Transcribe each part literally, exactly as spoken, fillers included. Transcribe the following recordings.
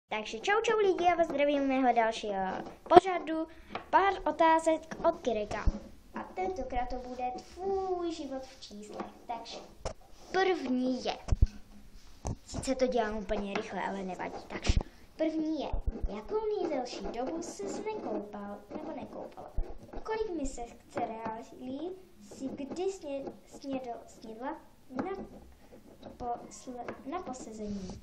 Takže čau čau lidi, já vás zdravím mého dalšího pořadu. Pár otázek od Kirika. A tentokrát to bude tvůj život v číslech. Takže první je, sice to dělám úplně rychle, ale nevadí. Takže první je, jakou nejdelší dobu ses nekoupal nebo nekoupala? Kolik misek cereálí si kdy sně, snědl, snědla na, posle, na posezení?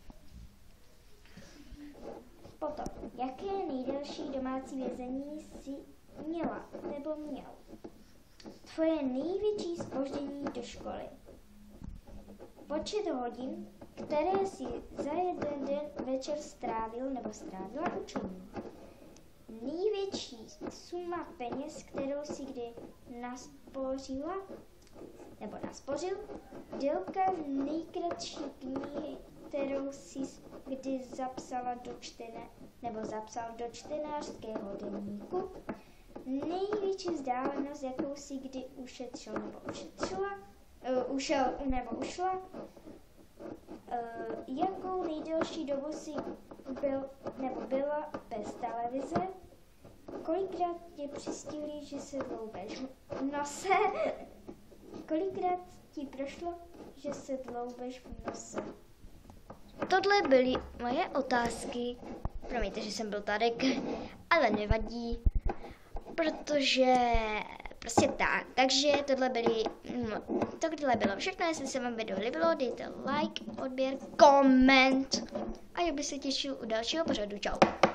Potom, jaké nejdelší domácí vězení jsi měla nebo měl? Tvoje největší zpoždění do školy. Počet hodin, které jsi za jeden den večer strávil nebo strávila učením. Největší suma peněz, kterou jsi kdy naspořila nebo naspořil. Délka nejkratší knihy, kterou jsi kdy zapsala do čtene, nebo zapsal do čtenářského deníku. Největší vzdálenost, jakou jsi kdy ušetřil nebo ušetřila, uh, ušel nebo ušla. Uh, jakou nejdelší dobu jsi byl nebo byla bez televize. Kolikrát tě přistihli, že se dloubeš v nose. Kolikrát ti prošlo, že se dloubeš v nose. Tohle byly moje otázky. Promiňte, že jsem byl tady, ale nevadí, protože prostě tak. Takže tohle byly, tohle bylo všechno. Jestli se vám video líbilo, dejte like, odběr, koment a já bych se těšil u dalšího pořadu. Čau.